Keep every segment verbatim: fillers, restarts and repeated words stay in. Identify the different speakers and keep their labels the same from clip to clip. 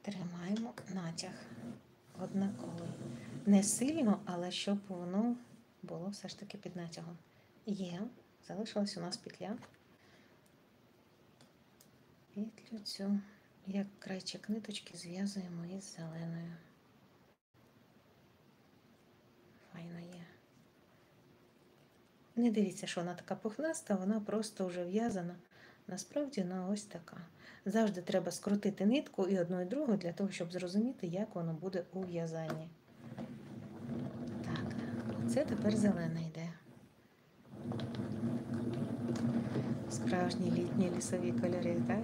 Speaker 1: Тримаємо натяг однаковий. Не сильно, але щоб воно було все ж таки під натягом. Є, залишилась у нас петля. Петлю цю, як крайчик ниточки, зв'язуємо із зеленою. Файно є. Не дивіться, що вона така пухнаста, вона просто вже в'язана. Насправді вона ось така. Завжди треба скрутити нитку і одну, і другу, для того, щоб зрозуміти, як воно буде у в'язанні. Так, це тепер зелена йде. Справжні літні лісові кольори, так?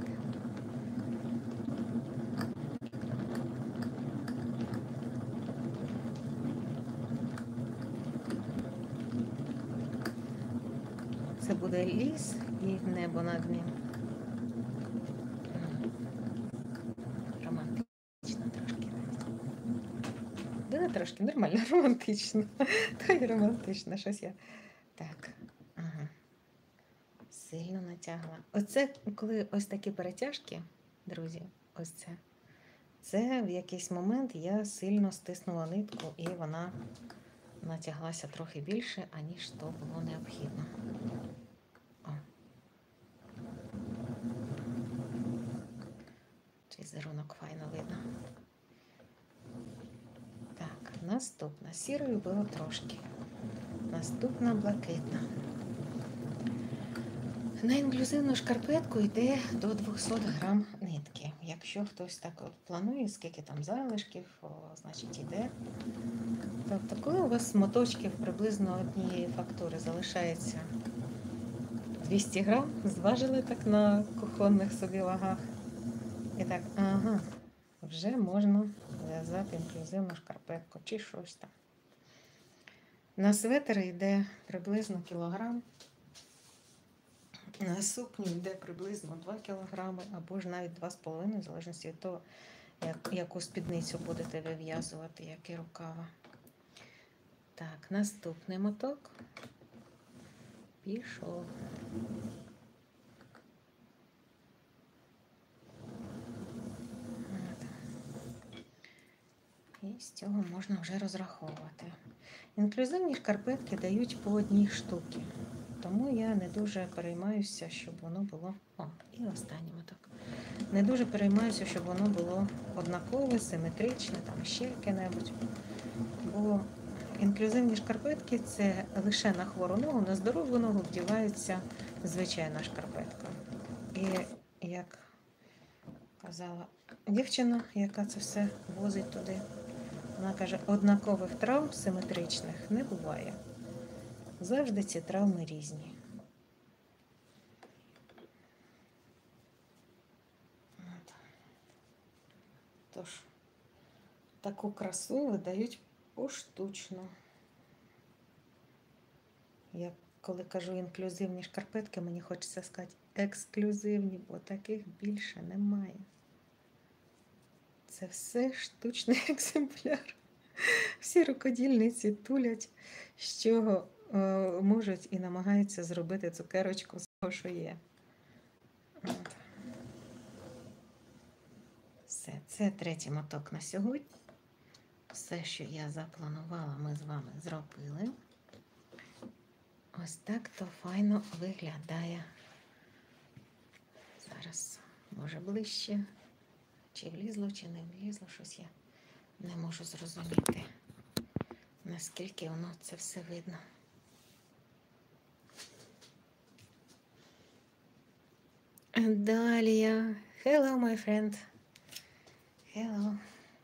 Speaker 1: Це буде ліс і небо над ним. Романтично трошки. Да не трошки, нормально, романтично. Та й романтично, щось я. Так, ага. Сильно натягла. Оце, коли ось такі перетяжки, друзі, ось це. Це в якийсь момент я сильно стиснула нитку і вона натяглася трохи більше, аніж то було необхідно. О. Візерунок файно видно. Так, наступна. Сірою було трошки. Наступна блакитна. На інклюзивну шкарпетку йде до двохсот грам нитки. Якщо хтось так от планує, скільки там залишків, о, значить йде. Тобто, коли у вас моточків приблизно однієї фактури залишається двісті грам, зважили так на кухонних собі вагах. І так, ага, вже можна в'язати інклюзивну шкарпетку чи щось там. На светр йде приблизно кілограм. На сукню йде приблизно два кілограми, або ж навіть два з половиною, в залежності від того, як, яку спідницю будете вив'язувати, які рукава. Так, наступний моток пішов. І з цього можна вже розраховувати. Інклюзивні шкарпетки дають по одній штуці. Тому я не дуже переймаюся, щоб воно було... О, і останній моток. Не дуже переймаюся, щоб воно було однакове, симетричне, там ще яке-небудь. Бо інклюзивні шкарпетки – це лише на хвору ногу, на здорову ногу вдівається звичайна шкарпетка. І як казала дівчина, яка це все возить туди, вона каже, однакових травм симетричних не буває. Завжди ці травми різні. От. Тож, таку красу видають поштучно. Я коли кажу інклюзивні шкарпетки, мені хочеться сказати ексклюзивні, бо таких більше немає. Це все штучний екземпляр. Всі рукодільниці тулять, з чого е, можуть і намагаються зробити цукерочку з того, що є. От. Все, це третій моток на сьогодні. Все, що я запланувала, ми з вами зробили. Ось так то файно виглядає. Зараз, може, ближче. Чи влізло, чи не влізло, щось я не можу зрозуміти, наскільки воно це все видно. Далія. Hello, my friend. Hello.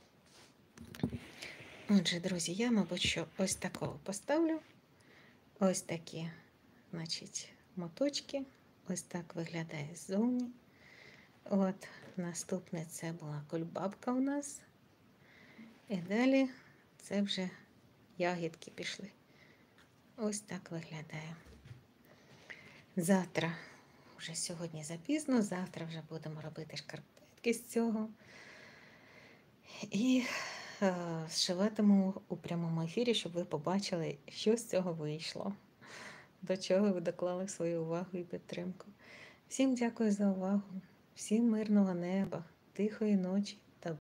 Speaker 1: Отже, друзі, я, мабуть, що ось такого поставлю. Ось такі, значить, моточки. Ось так виглядає ззовні. От, наступне це була кульбабка у нас. І далі це вже ягідки пішли. Ось так виглядає. Завтра, вже сьогодні запізно, завтра вже будемо робити шкарпетки з цього. І е, зшиватиму у прямому ефірі, щоб ви побачили, що з цього вийшло. До чого ви доклали свою увагу і підтримку. Всім дякую за увагу. Всім мирного неба, тихої ночі.